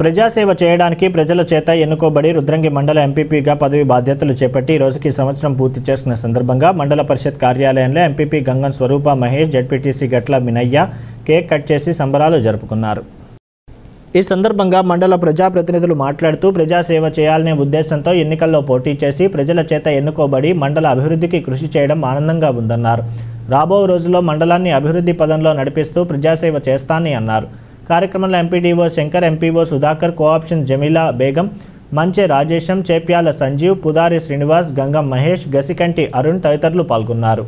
ప్రజాసేవ చేయడానికి ప్రజల చేత ఎన్నుకోబడి రుద్రంగి మండల ఎంపీపీగా పదవి బాధ్యతలు చేపట్టి ఈ రోజుకి సంవత్సరం పూర్తి చేసుకున్న సందర్భంగా మండల పరిషత్ కార్యాలయంలో MPP Gangam Swarupa Mahesh, ZPTC Gatla Minaiah cake cut చేసి సంబరాలు జరుపుకున్నారు. ఈ సందర్భంగా మండల ప్రజాప్రతినిధులు మాట్లాడుతూ ప్రజాసేవ చేయాలనే ఉద్దేశంతో ఎన్నికల్లో పోటీ చేసి ప్రజల చేత ఎన్నుకోబడి మండల అభివృద్ధికి కృషి చేయడం ఆనందంగా ఉందన్నారు. రాబో రోజుల్లో మండలాన్ని అభివృద్ధి పదంలో నడిపిస్తూ ప్రజాసేవ చేస్తానని అన్నారు. కార్యక్రమంలో MPDO Shankar, MPO Sudhakar, cooption Jameela Begum, Manche Rajesham, Chepyala Sanjeev, Pudari Srinivas, Gangam Mahesh, Gasikanti Arun తదితరులు పాల్గొన్నారు.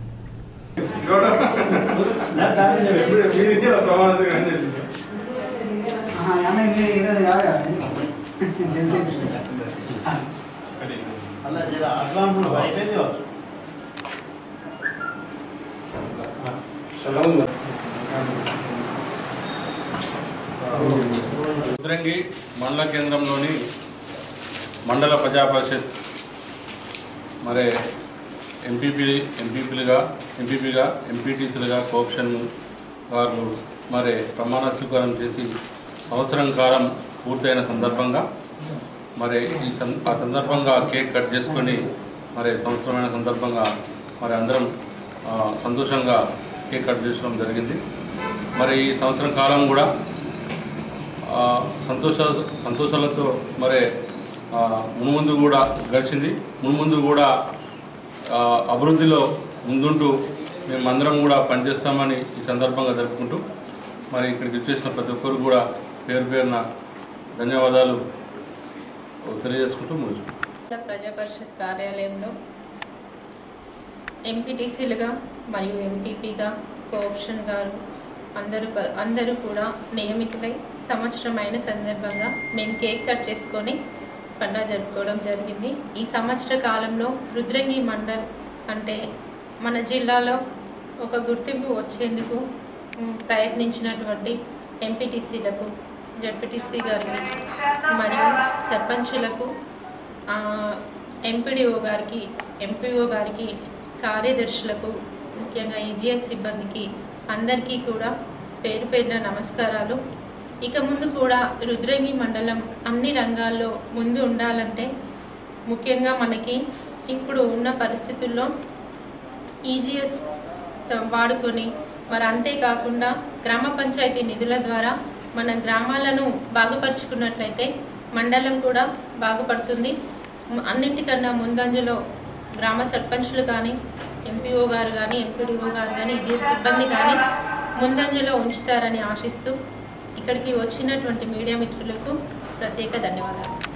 రుద్రంగి మండల కేంద్రంలోని మండల ప్రజా పరిషత్ మరి ఎంపీపీగా ఎంపీటీసీలుగా కోఆప్షన్ వారు మరి ప్రమాణ స్వీకారం చేసి సంవత్సరం కాలం పూర్తయిన సందర్భంగా మరి ఆ సందర్భంగా కేక్ కట్ చేసుకొని మరి సంవత్సరమైన సందర్భంగా మరి అందరం సంతోషంగా కేక్ కట్ చేసుకోవడం జరిగింది. మరి ఈ సంవత్సరం కాలం కూడా సంతోషాలతో మరి మున్ముందు కూడా గడిచింది. మున్ముందు కూడా అభివృద్ధిలో ముందుంటూ మేమందరం కూడా పనిచేస్తామని ఈ సందర్భంగా జరుపుకుంటూ మరి ఇక్కడికి వచ్చేసిన ప్రతి ఒక్కరు కూడా పేరు పేరున ధన్యవాదాలు తెలియజేసుకుంటూ ముందు ప్రజా పరిషత్ కార్యాలయంలో ఎంపీటీసీలుగా మరియు ఎంపీపీగా కోఆప్షన్ గారు అందరూ కూడా నియమితులై సంవత్సరం అయిన సందర్భంగా మేము కేక్ కట్ చేసుకొని పండుగ జరుపుకోవడం జరిగింది. ఈ సంవత్సర కాలంలో రుద్రంగి మండల్ అంటే మన జిల్లాలో ఒక గుర్తింపు వచ్చేందుకు ప్రయత్నించినటువంటి ఎంపీటీసీలకు, జడ్పీటీసీ గారికి మరియు సర్పంచులకు, ఎంపీడీఓ గారికి, ఎంపీఓ గారికి, కార్యదర్శులకు, ముఖ్యంగా ఈజీఎస్ సిబ్బందికి అందరికీ కూడా పేరు పేరున నమస్కారాలు. ఇక ముందు కూడా రుద్రంగి మండలం అన్ని రంగాల్లో ముందు ఉండాలంటే ముఖ్యంగా మనకి ఇప్పుడు ఉన్న పరిస్థితుల్లో ఈజీఎస్ వాడుకొని మరి అంతేకాకుండా గ్రామ పంచాయతీ నిధుల ద్వారా మన గ్రామాలను బాగుపరుచుకున్నట్లయితే మండలం కూడా బాగుపడుతుంది. అన్నింటికన్నా ముందంజలో గ్రామ సర్పంచులు కానీ, ఎంపీఓ గారు కానీ, ఎంపీడీఓ గారు కానీ, ఈజీఎస్ సిబ్బంది కానీ ముందంజలో ఉంచుతారని ఆశిస్తూ ఇక్కడికి వచ్చినటువంటి మీడియా మిత్రులకు ప్రత్యేక ధన్యవాదాలు.